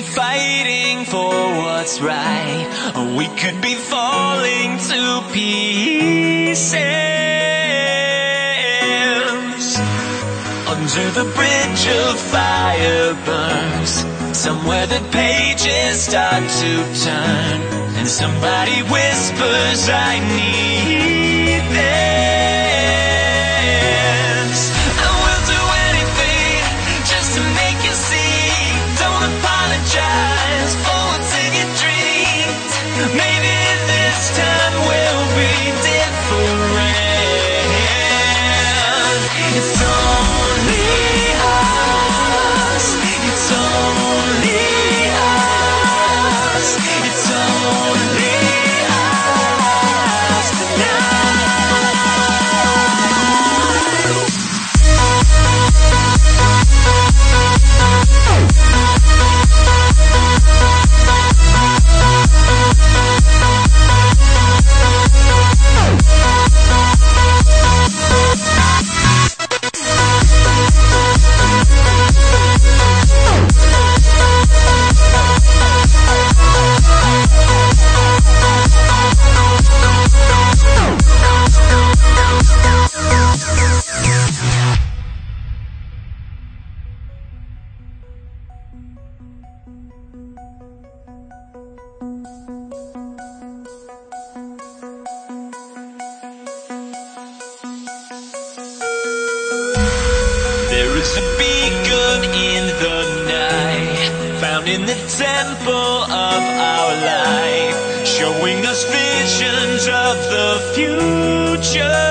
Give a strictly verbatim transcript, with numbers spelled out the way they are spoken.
fighting for what's right, or we could be falling to pieces. Under the bridge of fire burns, somewhere the pages start to turn, and somebody whispers, I need this. I will do anything just to make you see. Don't apologize for what's in your dreams. Maybe this time will be different. It's only us. It's only us. It's only us There is a beacon in the night, found in the temple of our life, showing us visions of the future.